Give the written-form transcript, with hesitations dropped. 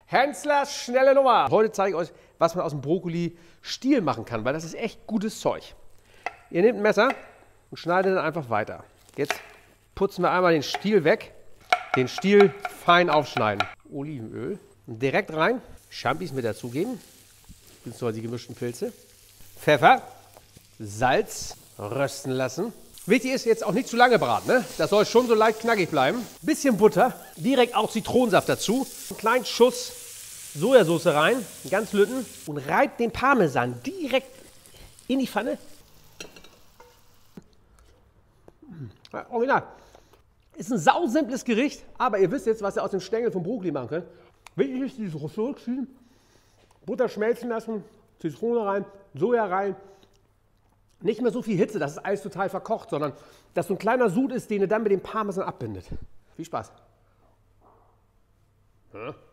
Hänslers schnelle Nummer. Heute zeige ich euch, was man aus dem Brokkoli Stiel machen kann, weil das ist echt gutes Zeug. Ihr nehmt ein Messer und schneidet dann einfach weiter. Jetzt putzen wir einmal den Stiel weg, den Stiel fein aufschneiden. Olivenöl direkt rein, Champis mit dazugeben, beziehungsweise die gemischten Pilze, Pfeffer, Salz rösten lassen. Wichtig ist jetzt auch nicht zu lange braten, ne? Das soll schon so leicht knackig bleiben. Bisschen Butter, direkt auch Zitronensaft dazu, einen kleinen Schuss Sojasauce rein, ganz lütten und reibt den Parmesan direkt in die Pfanne. Ja, original. Ist ein sausimples Gericht, aber ihr wisst jetzt, was ihr aus den Stängeln vom Brokkoli machen könnt. Wichtig ist, dieses Röstung ziehen, Butter schmelzen lassen, Zitrone rein, Soja rein. Nicht mehr so viel Hitze, dass es alles total verkocht, sondern dass so ein kleiner Sud ist, den ihr dann mit dem Parmesan abbindet. Viel Spaß. Ja.